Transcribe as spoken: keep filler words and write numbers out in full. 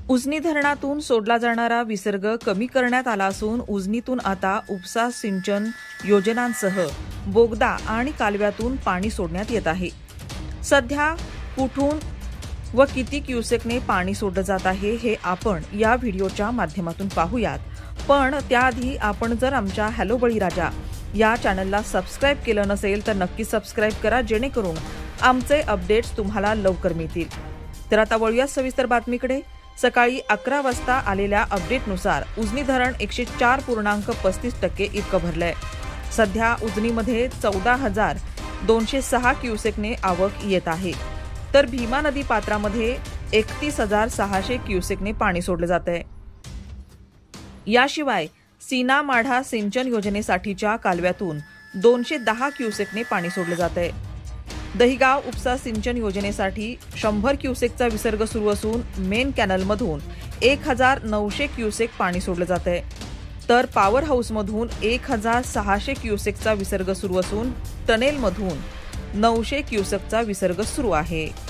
उजनी धरणातून सोडला जाणारा विसर्ग कमी करण्यात आला असून उजनीतून आता उपसा सिंचन योजनांसह बोगदा आणि कालव्यातून पाणी सोडण्यात येत आहे। सध्या कुठून व किती क्युसेकने पाणी सोडलं जात आहे हे आपण या व्हिडिओच्या माध्यमातून पाहूयात। पण त्याआधी आपण जर आमच्या हॅलो बळीराजा या चॅनलला सबस्क्राइब केलं नसेल तर नक्की सबस्क्राइब करा, जेणेकरून आमचे अपडेट्स तुम्हाला लवकर मिळतील। तर आता वळूया सविस्तर बातमीकडे। सकाळी अकरा वाजता आलेल्या अपडेटनुसार उजनी धरण एकशे चार पूर्णांक पस्तीस टक्के इतकं भरलंय। सध्या उजनीमध्ये चौदा हजार दोनशे सहा क्युसेकने आवक येत आहे, तर भीमा नदी पात्रामध्ये एकतीस हजार सहाशे क्युसेकने पाणी सोडलं जात आहे। याशिवाय सीना माढा सिंचन योजनेसाठीच्या कालव्यातून दोनशे दहा क्युसेकने पाणी सोडलं जात आहे। दहिगाव उपसा सिंचन योजनेसाठी शंभर क्युसेकचा विसर्ग सुरू असून मेन कॅनलमधून एक हजार नऊशे क्युसेक पाणी सोडलं जात आहे, तर पॉवर हाऊसमधून एक हजार सहाशे क्युसेकचा विसर्ग सुरू असून टनेलमधून नऊशे क्युसेकचा विसर्ग सुरू आहे।